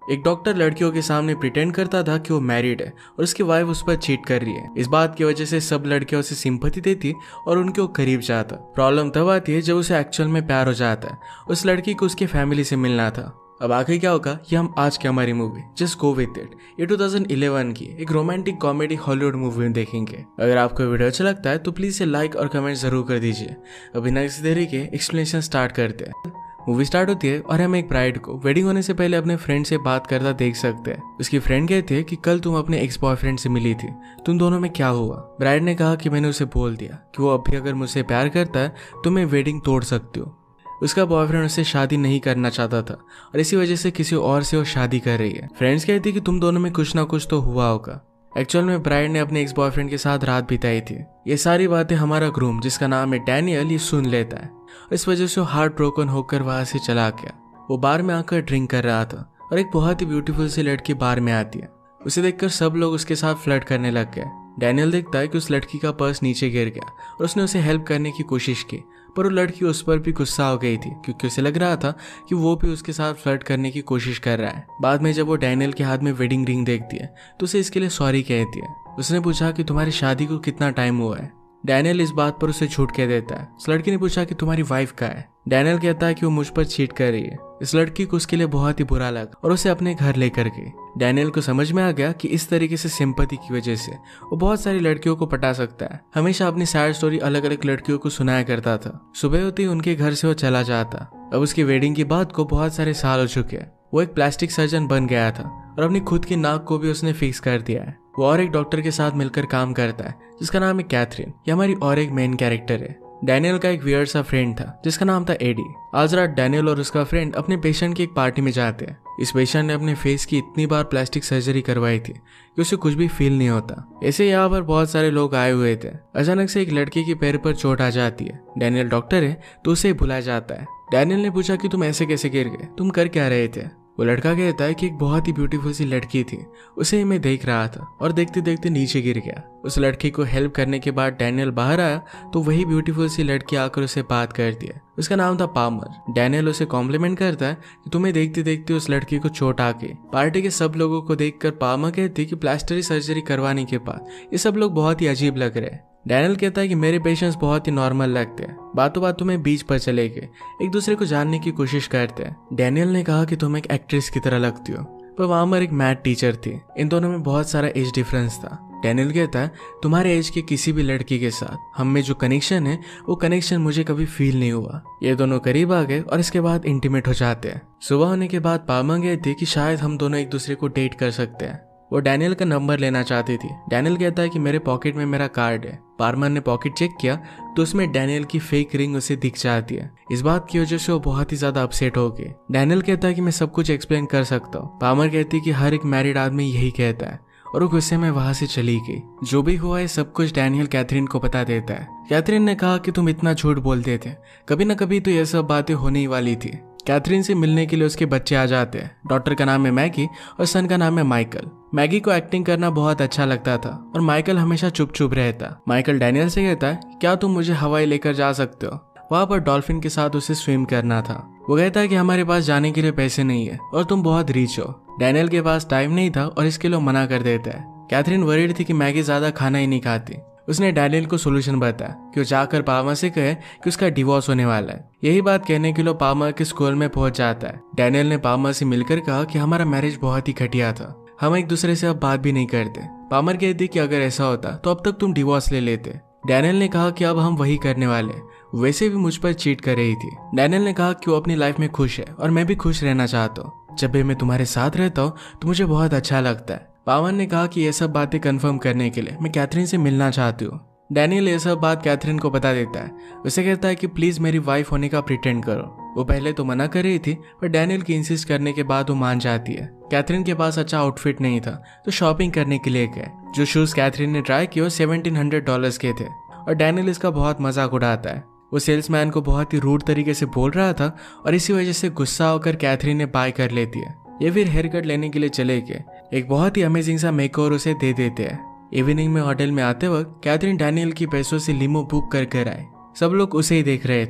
एक डॉक्टर लड़कियों के सामने प्रिटेंड करता था कि वो मैरिड है और उसकी वाइफ उस पर चीट कर रही है। इस बात की वजह से सब लड़कियां उसे सिंपैथी देती और उनके वो करीब जाता। प्रॉब्लम तब आती है जब उसे एक्चुअल में प्यार हो जाता है। उस लड़की को उसकी फैमिली से मिलना था। अब आगे क्या होगा ये हम आज की हमारी movie just go with it ये 2011 की एक रोमांटिक कॉमेडी हॉलीवुड मूवी में देखेंगे। अगर आपको वीडियो अच्छा लगता है तो प्लीज इसे लाइक और कमेंट जरूर कर दीजिए। अभी बिना किसी देरी के एक्सप्लेनेशन स्टार्ट करते हैं। मूवी स्टार्ट होती है और हम एक ब्राइड को वेडिंग होने से पहले अपने फ्रेंड से बात करता देख सकते हैं। उसकी फ्रेंड कहती है कि कल तुम अपने एक्स बॉयफ्रेंड से मिली थी, तुम दोनों में क्या हुआ। ब्राइड ने कहा कि मैंने उसे बोल दिया कि वो अभी अगर मुझसे प्यार करता है तो मैं वेडिंग तोड़ सकती हूँ। उसका बॉयफ्रेंड उससे शादी नहीं करना चाहता था और इसी वजह से किसी और से वो शादी कर रही है। फ्रेंड्स कहती कि तुम दोनों में कुछ ना कुछ तो हुआ होगा। एक्चुअल में ब्राइड ने अपने एक्स बॉयफ्रेंड के साथ रात बिताई थी। ये सारी बातें हमारा ग्रूम जिसका नाम है डैनियल ये सुन लेता है और इस वजह से वो हार्ट ब्रोकन होकर वहां से चला गया। वो बार में आकर ड्रिंक कर रहा था और एक बहुत ही ब्यूटीफुल सी लड़की बार में आती है। उसे देखकर सब लोग उसके साथ फ्लर्ट करने लग गए। डैनियल देखता है कि उस लड़की का पर्स नीचे गिर गया और उसने उसे हेल्प करने की कोशिश की, पर वो लड़की उस पर भी गुस्सा हो गई थी क्योंकि उसे लग रहा था कि वो भी उसके साथ फ्लर्ट करने की कोशिश कर रहा है। बाद में जब वो डैनियल के हाथ में वेडिंग रिंग देखती है तो उसे इसके लिए सॉरी कहती है। उसने पूछा कि तुम्हारी शादी को कितना टाइम हुआ है। डैनियल इस बात पर उसे झूठ कह देता है। उस लड़की ने पूछा कि तुम्हारी वाइफ कहाँ है। डैनियल कहता है कि वो मुझ पर चीट कर रही है। इस लड़की को उसके लिए बहुत ही बुरा लगा और उसे अपने घर लेकर गई। डैनियल को समझ में आ गया कि इस तरीके से सिंपैथी की वजह से वो बहुत सारी लड़कियों को पटा सकता है। हमेशा अपनी सैड स्टोरी अलग अलग लड़कियों को सुनाया करता था। सुबह होती ही उनके घर से वो चला जाता। अब उसकी वेडिंग की बात को बहुत सारे साल हो चुके हैं। वो एक प्लास्टिक सर्जन बन गया था और अपनी खुद की नाक को भी उसने फिक्स कर दिया है। वो और एक डॉक्टर के साथ मिलकर काम करता है जिसका नाम है कैथरीन। ये हमारी और एक मेन कैरेक्टर है। डैनियल का एक वियर्ड सा फ्रेंड था जिसका नाम था एडी। आज रात डैनियल और उसका फ्रेंड अपने पेशेंट की एक पार्टी में जाते हैं। इस पेशेंट ने अपने फेस की इतनी बार प्लास्टिक सर्जरी करवाई थी कि उसे कुछ भी फील नहीं होता। ऐसे यहाँ पर बहुत सारे लोग आए हुए थे। अचानक से एक लड़की के पैर पर चोट आ जाती है। डैनियल डॉक्टर है तो उसे भुला जाता है। डैनियल ने पूछा कि तुम ऐसे कैसे गिर गए, तुम कर क्या रहे थे। वो लड़का कहता है कि एक बहुत ही ब्यूटीफुल सी लड़की थी, उसे मैं देख रहा था और देखते देखते नीचे गिर गया। उस लड़की को हेल्प करने के बाद डैनियल बाहर आया तो वही ब्यूटीफुल सी लड़की आकर उसे बात करती है। उसका नाम था पामर। डैनियल उसे कॉम्प्लीमेंट करता है कि तुम्हें देखते देखते उस लड़की को चोट आ गई। पार्टी के सब लोगों को देखकर पामर कहती कि प्लास्टिक सर्जरी करवाने के बाद ये सब लोग बहुत ही अजीब लग रहे हैं। डैनियल कहता है कि मेरे पेशेंट्स बहुत ही नॉर्मल लगते हैं, बातों बातों में बीच पर चले गए, एक दूसरे को जानने की कोशिश करते हैं। डैनियल ने कहा कि तुम एक एक्ट्रेस की तरह लगती हो, पर वहां पर एक मैथ टीचर थी। इन दोनों में बहुत सारा एज डिफरेंस था। डैनियल कहता है तुम्हारे एज के किसी भी लड़की के साथ हम में जो कनेक्शन है वो कनेक्शन मुझे कभी फील नहीं हुआ। ये दोनों करीब आ गए और इसके बाद इंटीमेट हो जाते हैं। सुबह होने के बाद पामा कहती कि शायद हम दोनों एक दूसरे को डेट कर सकते हैं। वो डैनियल का नंबर लेना चाहती थी। डैनियल कहता है कि मेरे पॉकेट में मेरा कार्ड है। पार्मर ने पॉकेट चेक किया तो उसमें डैनियल की फेक रिंग उसे दिख जाती है। इस बात की वजह से वो बहुत ही ज्यादा अपसेट हो गई। डैनियल कहता है कि मैं सब कुछ एक्सप्लेन कर सकता हूँ। पार्मर कहती है कि हर एक मैरिड आदमी यही कहता है और वो गुस्से में वहां से चली गई। जो भी हुआ है सब कुछ डैनियल कैथरीन को बता देता है। कैथरीन ने कहा कि तुम इतना झूठ बोलते थे, कभी ना कभी तो ये सब बातें होने ही वाली थी। कैथरीन से मिलने के लिए उसके बच्चे आ जाते हैं। डॉक्टर का नाम है मैगी और सन का नाम है माइकल। मैगी को एक्टिंग करना बहुत अच्छा लगता था और माइकल हमेशा चुप चुप रहता। माइकल डैनियल से कहता है क्या तुम मुझे हवाई लेकर जा सकते हो। वहां पर डॉल्फिन के साथ उसे स्विम करना था। वो कहता है कि हमारे पास जाने के लिए पैसे नहीं है और तुम बहुत रिच हो। डैनियल के पास टाइम नहीं था और इसके लिए मना कर देता है। कैथरीन वरीड थी कि मैगी ज्यादा खाना ही नहीं खाती। उसने डैनियल को सोल्यूशन बताया कि वो जाकर पामा से कहे कि उसका डिवोर्स होने वाला है। यही बात कहने के लिए पामा के स्कूल में पहुंच जाता है। डैनियल ने पामा से मिलकर कहा कि हमारा मैरिज बहुत ही घटिया था, हम एक दूसरे से अब बात भी नहीं करते। पामर कहती कि अगर ऐसा होता तो अब तक तुम डिवोर्स ले लेते। डैनियल ने कहा कि अब हम वही करने वाले, वैसे भी मुझ पर चीट कर रही थी। डैनियल ने कहा कि वो अपनी लाइफ में खुश है और मैं भी खुश रहना चाहता हूँ। जब भी मैं तुम्हारे साथ रहता हूँ तो मुझे बहुत अच्छा लगता है। पामर ने कहा कि ये सब बातें कंफर्म करने के लिए मैं कैथरीन से मिलना चाहती हूँ। डैनियल ये सब बात कैथरीन को बता देता है। उसे कहता है कि प्लीज मेरी वाइफ होने का प्रिटेंड करो। वो पहले तो मना कर रही थी पर डैनियल की इंसिस्ट करने के बाद वो मान जाती है। कैथरीन के पास अच्छा आउटफिट नहीं था तो शॉपिंग करने के लिए गए। जो शूज कैथरीन ने ट्राई किए वो $1700 के थे और डैनियल इसका बहुत मजाक उड़ाता है। वो सेल्समैन को बहुत ही रूड तरीके से बोल रहा था और इसी वजह से गुस्सा होकर कैथरीन ने बाय कर लेती है। ये फिर हेयर कट लेने के लिए चले गए। एक बहुत ही अमेजिंग सा मेकओवर उसे दे देते हैं। इवनिंग में होटल में आते वक्त कैथरीन डैनियल की पैसों से लिमो बुक कर आई। सब लोग उसे ही देख रहे थे।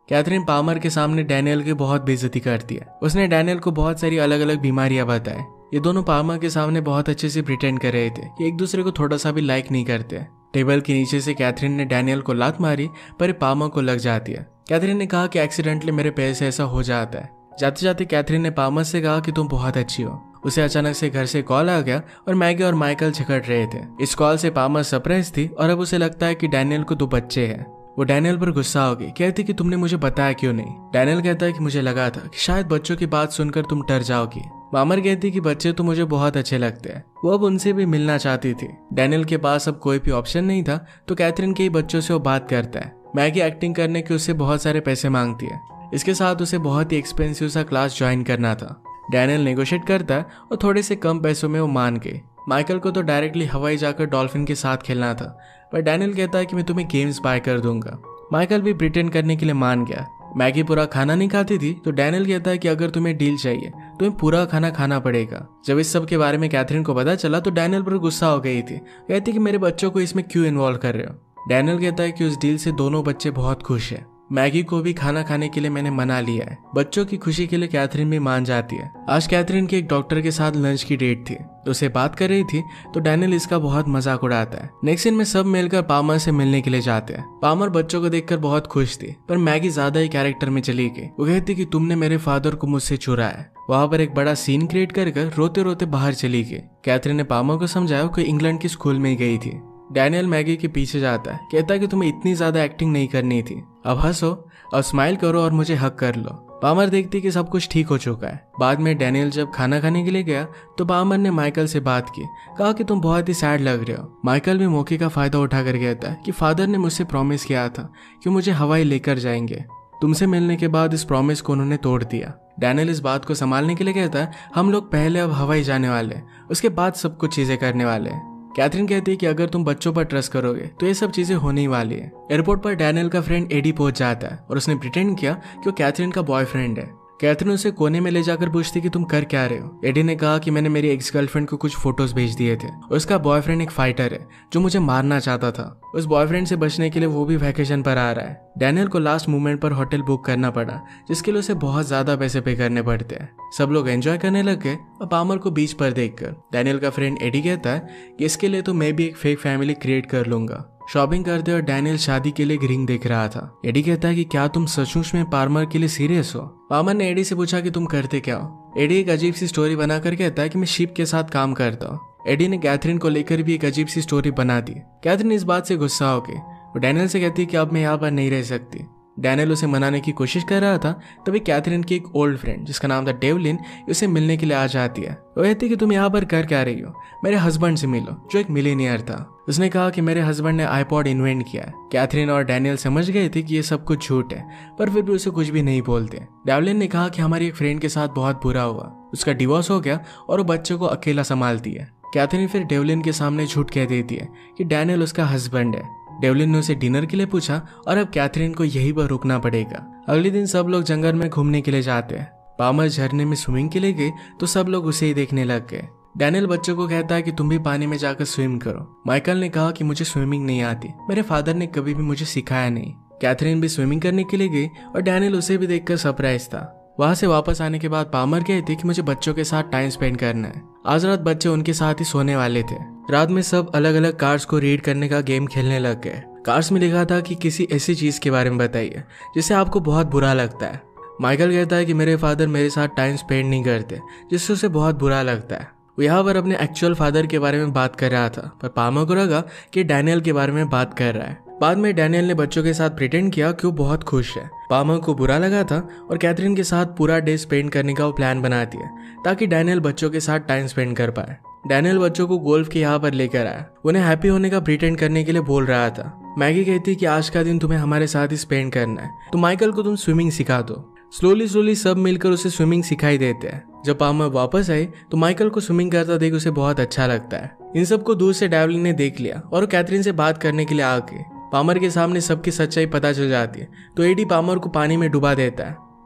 कैथरीन पामर के सामने डैनियल की बहुत बेइज्जती करती है। उसने डैनियल को बहुत सारी अलग अलग बीमारियां बताए। ये दोनों पामर के सामने बहुत अच्छे से प्रिटेंड कर रहे थे कि एक दूसरे को थोड़ा सा भी लाइक नहीं करते। टेबल के नीचे से कैथरीन ने डैनियल को लात मारी पर पामर को लग जाती है। कैथरीन ने कहा कि एक्सीडेंटली मेरे पैर से ऐसा हो जाता है। जाते जाते कैथरीन ने पामर से कहा कि तुम बहुत अच्छी हो। उसे अचानक से घर से कॉल आ गया और मैगी और माइकल झगड़ रहे थे। इस कॉल से पामर सरप्राइज थी और अब उसे लगता है कि डैनियल को 2 बच्चे हैं। वो डैनियल पर गुस्सा हो गई, कहती कि तुमने मुझे बताया क्यों नहीं। डैनियल कहता है कि मुझे लगा था कि शायद बच्चों की बात सुनकर तुम डर जाओगी। पामर कहती कि बच्चे तो मुझे बहुत अच्छे लगते हैं। वो अब उनसे भी मिलना चाहती थी। डैनियल के पास अब कोई भी ऑप्शन नहीं था तो कैथरीन के ही बच्चों से वो बात करता है। मैगी एक्टिंग करने के उससे बहुत सारे पैसे मांगती है। इसके साथ उसे बहुत ही एक्सपेंसिव सा क्लास ज्वाइन करना था। डैनियल नेगोशिएट करता है और थोड़े से कम पैसों में वो मान गई। माइकल को तो डायरेक्टली हवाई जाकर डॉल्फिन के साथ खेलना था, पर डैनियल कहता है कि मैं तुम्हें गेम्स बाय कर दूंगा। माइकल भी प्रिटेंड करने के लिए मान गया। मैगी पूरा खाना नहीं खाती थी तो डैनियल कहता है कि अगर तुम्हें डील चाहिए तो तुम्हें पूरा खाना खाना पड़ेगा। जब इस सब के बारे में कैथरीन को पता चला तो डैनियल पर गुस्सा हो गई थी। कहती कि मेरे बच्चों को इसमें क्यों इन्वॉल्व कर रहे हो। डैनियल कहता है कि उस डील से दोनों बच्चे बहुत खुश है। मैगी को भी खाना खाने के लिए मैंने मना लिया है। बच्चों की खुशी के लिए कैथरीन भी मान जाती है। आज कैथरीन के एक डॉक्टर के साथ लंच की डेट थी तो उसे बात कर रही थी तो डैनियल इसका बहुत मजाक उड़ाता है। नेक्स्ट सीन में सब मिलकर पामर से मिलने के लिए जाते हैं। पामर बच्चों को देखकर बहुत खुश थी पर मैगी ज्यादा ही कैरेक्टर में चली गई। वो कहती कि तुमने मेरे फादर को मुझसे चुराया। वहां पर एक बड़ा सीन क्रिएट कर रोते रोते बाहर चली गई। कैथरीन ने पामर को समझाया कि इंग्लैंड की स्कूल में गई थी। डैनियल मैगी के पीछे जाता है, कहता है कि तुम्हें इतनी ज्यादा एक्टिंग नहीं करनी थी। अब हंसो और स्माइल करो और मुझे हक कर लो। पामर देखती कि सब कुछ ठीक हो चुका है। बाद में डैनियल जब खाना खाने के लिए गया तो पामर ने माइकल से बात की, कहा कि तुम बहुत ही सैड लग रहे हो। माइकल भी मौके का फायदा उठाकर कहता है कि फादर ने मुझसे प्रॉमिस किया था कि मुझे हवाई लेकर जाएंगे। तुमसे मिलने के बाद इस प्रॉमिस को उन्होंने तोड़ दिया। डैनियल इस बात को संभालने के लिए कहता है, हम लोग पहले अब हवाई जाने वाले, उसके बाद सब कुछ चीजें करने वाले हैं। कैथरीन कहती है कि अगर तुम बच्चों पर ट्रस्ट करोगे तो ये सब चीजें होने ही वाली है। एयरपोर्ट पर डैनियल का फ्रेंड एडी पहुंच जाता है और उसने प्रिटेंड किया कि वो कैथरीन का बॉयफ्रेंड है। कैथरीन उसे कोने में ले जाकर पूछती कि तुम कर क्या रहे हो। एडी ने कहा कि मैंने मेरी एक्स गर्लफ्रेंड को कुछ फोटोज भेज दिए थे और उसका बॉयफ्रेंड एक फाइटर है जो मुझे मारना चाहता था। उस बॉयफ्रेंड से बचने के लिए वो भी वैकेशन पर आ रहा है। डैनियल को लास्ट मोमेंट पर होटल बुक करना पड़ा जिसके लिए उसे बहुत ज्यादा पैसे पे करने पड़ते हैं। सब लोग एंजॉय करने लग गए और पामर को बीच पर देखकर डैनियल का फ्रेंड एडी कहता है कि इसके लिए तो मैं भी एक फेक फैमिली क्रिएट कर लूंगा। शॉपिंग करते और डैनियल शादी के लिए एक रिंग देख रहा था। एडी कहता है कि क्या तुम सचमुच में पामर के लिए सीरियस हो। पामर ने एडी से पूछा कि तुम करते क्या हो। एडी एक अजीब सी स्टोरी बनाकर कहता है कि मैं शिप के साथ काम करता हूँ। एडी ने कैथरीन को लेकर भी एक अजीब सी स्टोरी बना दी। कैथरीन इस बात से गुस्सा हो गई। वो डैनियल से कहती है कि अब मैं यहाँ पर नहीं रह सकती। डैनियल उसे मनाने की कोशिश कर रहा था तभी कैथरीन की एक ओल्ड फ्रेंड जिसका नाम था डेवलिन उसे मिलने के लिए आ जाती है। वो कहती है कि तुम यहाँ पर कर क्या रही हो, मेरे हस्बैंड से मिलो जो एक मिलीनियर था। उसने कहा कि मेरे हस्बैंड ने आईपॉड इन्वेंट किया है। कैथरीन और डैनियल समझ गए थे कि ये सब कुछ झूठ है पर फिर भी उसे कुछ भी नहीं बोलते। डेवलिन ने कहा कि हमारी एक फ्रेंड के साथ बहुत बुरा हुआ, उसका डिवोर्स हो गया और वो बच्चों को अकेला संभालती है। कैथरीन फिर डेवलिन के सामने झूठ कह देती है कि डैनियल उसका हस्बैंड है। डेवलिन ने उसे डिनर के लिए पूछा और अब कैथरीन को यहीं पर रुकना पड़ेगा। अगले दिन सब लोग जंगल में घूमने के लिए जाते हैं। पामर झरने में स्विमिंग के लिए गए तो सब लोग उसे ही देखने लग गए। डैनियल बच्चों को कहता है कि तुम भी पानी में जाकर स्विम करो। माइकल ने कहा कि मुझे स्विमिंग नहीं आती, मेरे फादर ने कभी भी मुझे सिखाया नहीं। कैथरीन भी स्विमिंग करने के लिए गई और डैनियल उसे भी देखकर सरप्राइज था। वहां से वापस आने के बाद पामर कहती कि मुझे बच्चों के साथ टाइम स्पेंड करना है। आज रात बच्चे उनके साथ ही सोने वाले थे। रात में सब अलग अलग कार्ड्स को रीड करने का गेम खेलने लग गए। कार्ड्स में लिखा था कि किसी ऐसी चीज के बारे में बताइए जिससे आपको बहुत बुरा लगता है। माइकल कहता है कि मेरे फादर मेरे साथ टाइम स्पेंड नहीं करते जिससे उसे बहुत बुरा लगता है। वो यहाँ पर अपने एक्चुअल फादर के बारे में बात कर रहा था पर पामर को लगा कि डैनियल के बारे में बात कर रहा है। बाद में डैनियल ने बच्चों के साथ प्रिटेंड किया कि वो बहुत खुश है। पामर को बुरा लगा था और कैथरीन के साथ पूरा डे स्पेंड करने का वो प्लान बनाती है ताकि डैनियल बच्चों के साथ टाइम स्पेंड कर पाए। डैनियल बच्चों को गोल्फ के यहाँ पर लेकर आया। उन्हें हैप्पी होने का प्रिटेंड करने के लिए बोल रहा था। मैगी कहती कि आज का दिन तुम्हें हमारे साथ ही स्पेंड करना है तो माइकल को तुम स्विमिंग सिखा दो। स्लोली सब मिलकर उसे स्विमिंग सिखाई देते हैं। जब पामर वापस आई तो माइकल को स्विमिंग करता देख उसे बहुत अच्छा लगता है। इन सबको दूर से डेवलिन ने देख लिया और कैथरीन से बात करने के लिए आ गए। पामर के सामने सबकी सच्चाई पता चल जाती है तो एडी पामर को पानी में डुबा देता है।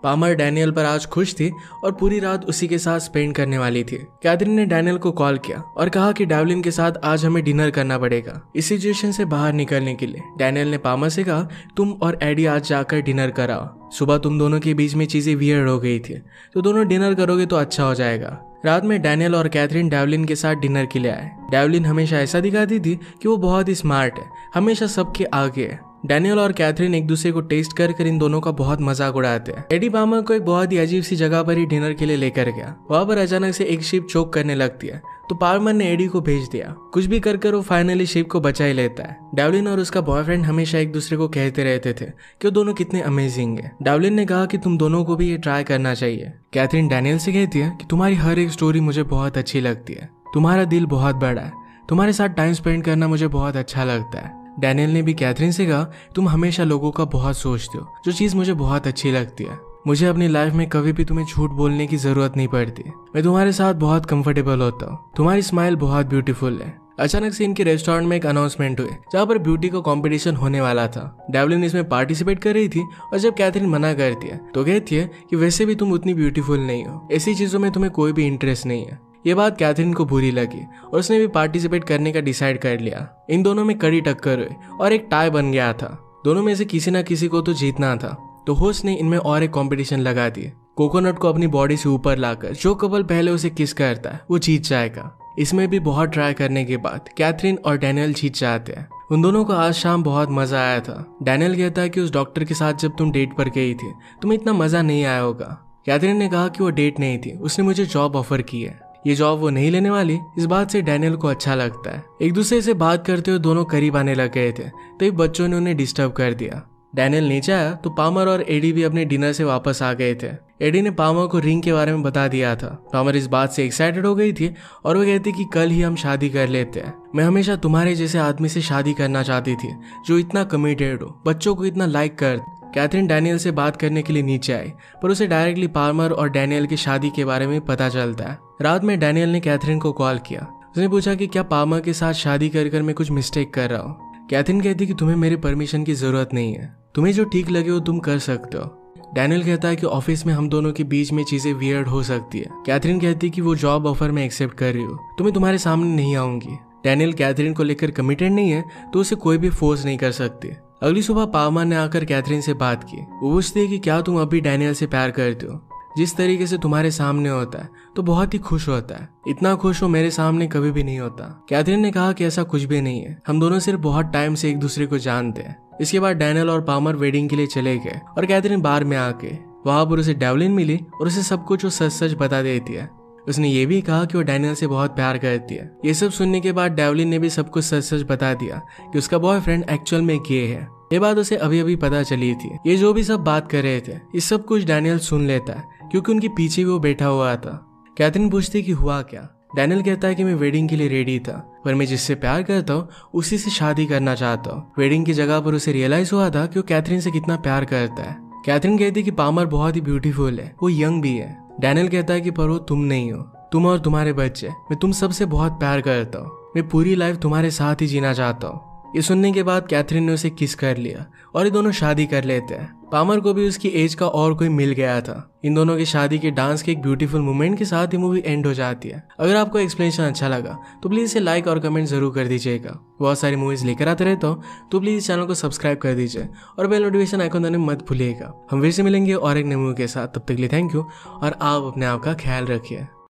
पामर डैनियल पर आज खुश थी और पूरी रात उसी के साथ स्पेंड करने वाली थी। कैथरीन ने डैनियल को कॉल किया और कहा कि डेवलिन के साथ आज हमें डिनर करना पड़ेगा। इस सिचुएशन से बाहर निकलने के लिए डैनियल ने पामर से कहा, तुम और एडी आज जाकर डिनर कराओ। सुबह तुम दोनों के बीच में चीजें वियर्ड हो गई थी, तो दोनों डिनर करोगे तो अच्छा हो जाएगा। रात में डैनियल और कैथरीन डेवलिन के साथ डिनर के लिए आए। डेवलिन हमेशा ऐसा दिखाती थी कि वो बहुत ही स्मार्ट है, हमेशा सबके आगे है। डैनियल और कैथरीन एक दूसरे को टेस्ट कर इन दोनों का बहुत मजाक उड़ाते हैं। एडी पामर को एक बहुत ही अजीब सी जगह पर ही डिनर के लिए लेकर गया। वहां पर अचानक से एक शिप चोक करने लगती है, तो पामर ने एडी को भेज दिया। कुछ भी कर वो फाइनली शिप को बचा ही लेता है। डेवलिन और उसका बॉयफ्रेंड हमेशा एक दूसरे को कहते रहते थे कि वो दोनों कितने अमेजिंग है। डेवलिन ने कहा कि तुम दोनों को भी ये ट्राई करना चाहिए। कैथरीन डैनियल से कहती है कि तुम्हारी हर एक स्टोरी मुझे बहुत अच्छी लगती है, तुम्हारा दिल बहुत बड़ा है, तुम्हारे साथ टाइम स्पेंड करना मुझे बहुत अच्छा लगता है। डैनियल ने भी कैथरीन से कहा, तुम हमेशा लोगों का बहुत सोचते हो, जो चीज मुझे बहुत अच्छी लगती है। मुझे अपनी लाइफ में कभी भी तुम्हें झूठ बोलने की जरूरत नहीं पड़ती। मैं तुम्हारे साथ बहुत कंफर्टेबल होता हूँ। तुम्हारी स्माइल बहुत ब्यूटीफुल है। अचानक से इनके रेस्टोरेंट में एक अनाउंसमेंट हुई जहाँ पर ब्यूटी का कंपटीशन होने वाला था। डेवलिन इसमें पार्टिसिपेट कर रही थी और जब कैथरीन मना करती है तो कहती है कि वैसे भी तुम उतनी ब्यूटीफुल नहीं हो, ऐसी चीजों में तुम्हें कोई भी इंटरेस्ट नहीं है। ये बात कैथरीन को बुरी लगी और उसने भी पार्टिसिपेट करने का डिसाइड कर लिया। इन दोनों में कड़ी टक्कर हुई और एक टाई बन गया था। दोनों में से किसी ना किसी को तो जीतना था, तो होस्ट ने इनमें और एक कंपटीशन लगा दी। कोकोनट को अपनी बॉडी से ऊपर लाकर जो कपल पहले उसे किस करता है वो जीत जाएगा। इसमें भी बहुत ट्राई करने के बाद कैथरीन और डैनियल जीत जाते हैं। उन दोनों को आज शाम बहुत मजा आया था। डैनियल कहता है कि उस डॉक्टर के साथ जब तुम डेट पर गई थी तुम्हें इतना मजा नहीं आया होगा। कैथरीन ने कहा कि वो डेट नहीं थी, उसने मुझे जॉब ऑफर की है। ये जॉब वो नहीं लेने वाली, इस बात से डैनियल को अच्छा लगता है। एक दूसरे से बात करते हुए दोनों करीब आने लग गए थे, तो एक बच्चों ने उन्हें डिस्टर्ब कर दिया। डैनियल नीचे आया तो पामर और एडी भी अपने डिनर से वापस आ गए थे। एडी ने पामर को रिंग के बारे में बता दिया था। पामर इस बात से एक्साइटेड हो गई थी और वो कहती कि कल ही हम शादी कर लेते हैं। मैं हमेशा तुम्हारे जैसे आदमी से शादी करना चाहती थी, जो इतना कमिटेड हो, बच्चों को इतना लाइक कर। कैथरीन डैनियल से बात करने के लिए नीचे आई, पर उसे डायरेक्टली पामर और डैनियल की शादी के बारे में पता चलता है। रात में डैनियल ने कैथरीन को कॉल किया। उसने पूछा कि क्या पामर के साथ शादी कर मैं कुछ मिस्टेक कर रहा हूँ। कैथरीन कहती कि तुम्हें मेरे परमिशन की जरूरत नहीं है, तुम्हें जो ठीक लगे वो तुम कर सकते हो। डैनियल कहता है कि ऑफिस में हम दोनों के बीच में चीजें वियर्ड हो सकती है। कैथरीन कहती कि वो जॉब ऑफर में एक्सेप्ट कर रही हो, तो मैं तुम्हारे सामने नहीं आऊंगी। डैनियल कैथरीन को लेकर कमिटेड नहीं है, तो उसे कोई भी फोर्स नहीं कर सकती। अगली सुबह पामर ने आकर कैथरीन से बात की। वो पूछती है कि क्या तुम अभी डैनियल से प्यार करते हो। जिस तरीके से तुम्हारे सामने होता है तो बहुत ही खुश होता है, इतना खुश हो मेरे सामने कभी भी नहीं होता। कैथरीन ने कहा कि ऐसा कुछ भी नहीं है, हम दोनों सिर्फ बहुत टाइम से एक दूसरे को जानते हैं। इसके बाद डैनियल और पामर वेडिंग के लिए चले गए और कैथरीन बार में आके वहां पर उसे डेवलिन मिली और उसे सब कुछ वो सच सच बता देती है। उसने ये भी कहा कि वो डैनियल से बहुत प्यार करती है। ये सब सुनने के बाद डेवलिन ने भी सब कुछ सच सच बता दिया कि उसका बॉयफ्रेंड एक्चुअल में गे है। ये बात उसे अभी अभी पता चली थी। ये जो भी सब बात कर रहे थे ये सब कुछ डैनियल सुन लेता है, क्योंकि उनके पीछे भी वो बैठा हुआ था। कैथरीन पूछती कि हुआ क्या। डैनियल कहता है कि मैं वेडिंग के लिए रेडी था, पर मैं जिससे प्यार करता हूँ उसी से शादी करना चाहता हूँ। वेडिंग की जगह पर उसे रियलाइज हुआ था कि वो कैथरीन से कितना प्यार करता है। कैथरीन कहती है कि पामर बहुत ही ब्यूटीफुल है, वो यंग भी है। डैनियल कहता है कि पर वो तुम नहीं हो, तुम और तुम्हारे बच्चे, मैं तुम सबसे बहुत प्यार करता हूँ, मैं पूरी लाइफ तुम्हारे साथ ही जीना चाहता हूँ। ये सुनने के बाद कैथरीन ने उसे किस कर लिया और ये दोनों शादी कर लेते हैं। पामर को भी उसकी एज का और कोई मिल गया था। इन दोनों की शादी के डांस के एक ब्यूटीफुल मोमेंट के साथ ये मूवी एंड हो जाती है। अगर आपको एक्सप्लेनेशन अच्छा लगा तो प्लीज इसे लाइक और कमेंट जरूर कर दीजिएगा। बहुत सारी मूवीज लेकर आते रहता हूँ, तो प्लीज इस चैनल को सब्सक्राइब कर दीजिए और बेल नोटिफिकेशन आइकन दबाना मत भूलिएगा। हम फिर से मिलेंगे और एक नई मूवी के साथ, तब तक के लिए थैंक यू और आप अपने आप का ख्याल रखिए।